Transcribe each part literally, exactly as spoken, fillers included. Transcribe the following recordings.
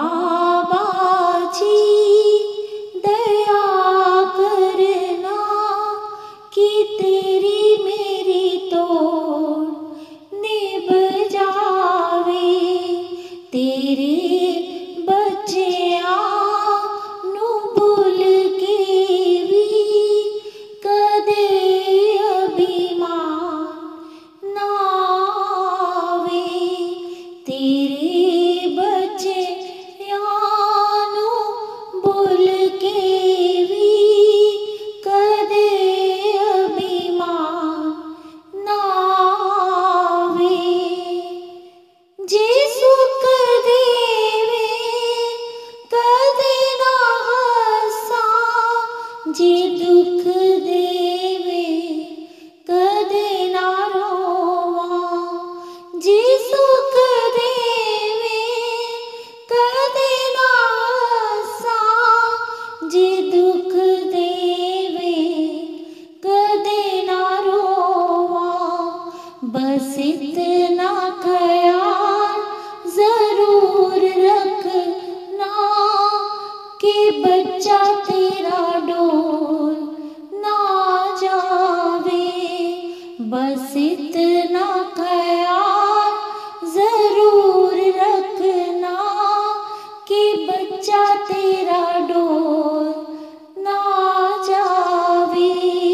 बाबा जी दया करना कि तेरी मेरी तोड़ निभ जावे। तेरे बच्चियां नू भुल के भी कदे अभिमान ना आवे। तेरे बच्चियां नू भुल के भी कदे अभिमान ना आवे। जे सुख देवे कदे ना हसा, जे दुख देवे कदे ना रोवा। जे सुख देवे कदे ना हसा, जे दुख देवे कदे ना रोवा। बस इतना ख्याल जरूर रखना कि बच्चा तेरा डोल ना जावे। बस इतना ख्याल जरूर रखना कि बच्चा तेरा डोल ना जावे।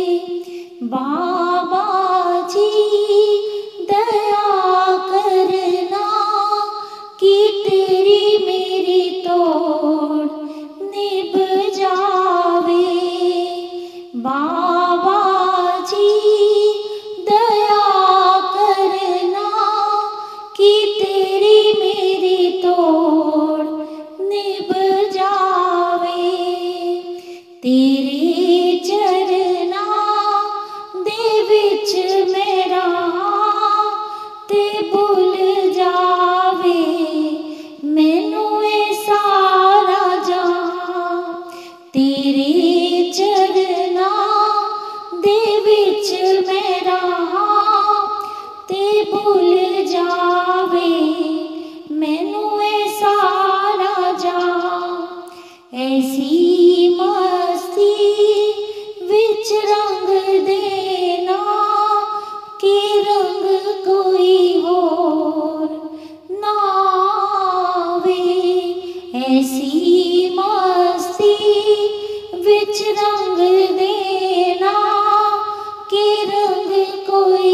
बाबा जी दया करना कि तेरी मेरी तोड़ निभ जावे। बाबा जी दया करना कि तेरी मेरी तोड़ निभ जावे। तेरे चरना दे विच मेरा ते भुल जावे। मैनू ए सारा जहां तेरे चरना दे विच मेरा ते भुल जावे। मैनू ए सारा जहां ऐसी मस्ती विच रंग देना कि रंग कोई होर ना आवे। ऐसी मस्ती विच रंग देना कि रंग कोई